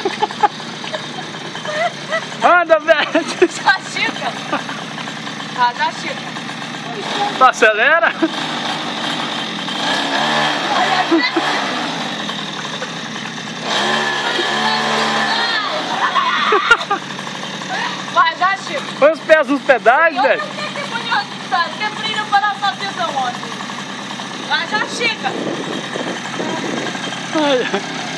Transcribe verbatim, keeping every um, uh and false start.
Anda, Bete! Já chega! Ah, já chega! Tu acelera? Vai, já chega! Põe os pés nos pedais, Eu Bete! não sei se põe os pedais, quebrei no coração a visão ontem. Vai, já chega! Ai.